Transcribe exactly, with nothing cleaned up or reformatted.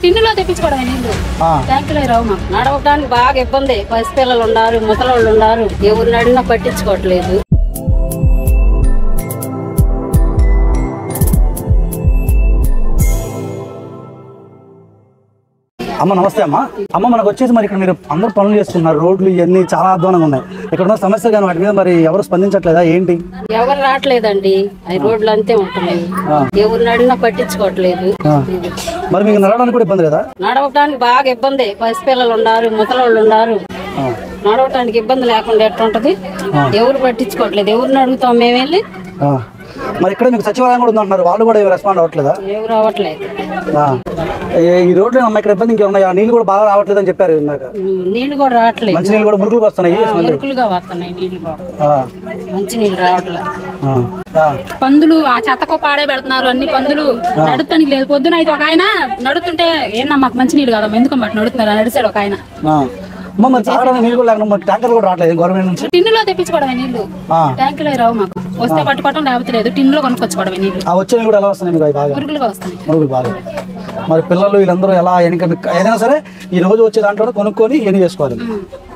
టిన్నులో తెప్పించుకోవడం నీళ్ళు ట్యాంకులో రావు మాకు. నడవడానికి బాగా ఇబ్బంది. పసిపిల్లలు ఉన్నారు, ముసలోళ్ళు ఉన్నారు, ఎవరిని అడిగినా పట్టించుకోవట్లేదు. అమ్మ నమస్తే అమ్మ. అమ్మ మనకు వచ్చేసి మరి ఇక్కడ మీరు అందరూ పనులు చేస్తున్నారు, రోడ్లు ఇవన్నీ చాలా అధ్వానంగా ఉన్నాయి. ఇక్కడ ఉన్న సమస్యలు కానీ వాటి మీద మరి ఎవరు స్పందించట్లేదా ఏంటి? ఎవరు రావట్లేదండి, అవి రోడ్లు అంతే ఉంటున్నాయి, ఎవరిని అడిగినా పట్టించుకోవట్లేదు. మరి మీకు నడవడానికి కూడా ఇబ్బంది కదా? నడవడానికి బాగా ఇబ్బంది. పసిపిల్లలు ఉన్నారు, ముసలోళ్ళు ఉన్నారు, నడవటానికి ఇబ్బంది లేకుండా ఎట్లుంటది. ఎవరు పట్టించుకోవట్లేదు, ఎవరిని అడుగుతాం మేము వెళ్ళి. మరి ఇక్కడ మీకు సచివాలయం కూడా ఉందంటున్నారు, వాళ్ళు కూడా రెస్పాండ్ అవ్వట్లేదా? ఎవరు అవ్వట్లేదు. ఈ రోడ్లు అమ్మ ఇక్కడ ఇబ్బంది ఇంకేమున్నాయా? నీళ్ళు కూడా బాగా రావట్లేదు అని చెప్పారు. నీళ్లు కూడా రావట్లేదు, మంచి నీళ్ళు కూడా మురుగులు వస్తున్నాయి, మురుగులుగా వస్తున్నాయి నీళ్లు కూడా, మంచి నీళ్ళు రావట్లేదు. పందులు ఆ చెత్తకు పాడే పెడుతున్నారు, అన్ని పందులు నడుతానికి లేదు. పొద్దున అయితే ఒక ఆయన నడుతుంటే ఏమన్నా మాకు మంచి నీళ్ళు కదా ఎందుకు మాట నడుతున్నారు నడిచాడు ఒక ఆయన. టిన్నులో తెప్పించుకోవడమే నీళ్లు ట్యాంకులో రావు మాకు. వస్తే పట్టుకోవడం లేకపోతే లేదు, టిన్నులో కొనుక్కొచ్చుకోవడమే నీళ్లు. మురుగులుగా వస్తాయి. మరి పిల్లలు వీళ్ళందరూ ఎలా ఏదైనా సరే ఈ రోజు వచ్చే దాంట్లో కొనుక్కొని ఏం చేసుకోవాలి.